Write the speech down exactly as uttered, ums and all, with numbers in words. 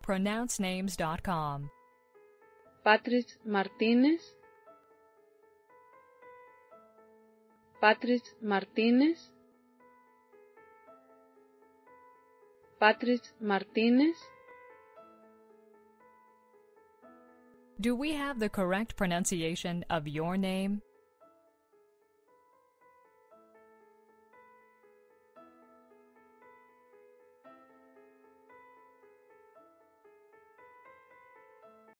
pronounce names dot com. Patrice Martinez. Patrice Martinez. Patrice Martinez. Do we have the correct pronunciation of your name?